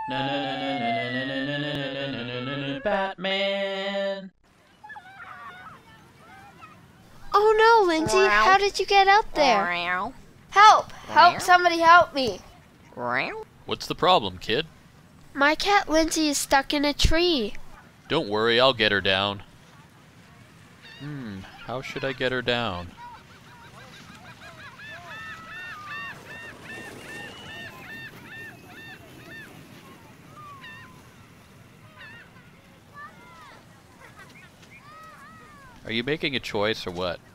Batman. Oh no, Lindsay, how did you get up there? Help! Help! Somebody help me! What's the problem, kid? My cat Lindsay is stuck in a tree. Don't worry, I'll get her down. How should I get her down? Are you making a choice or what?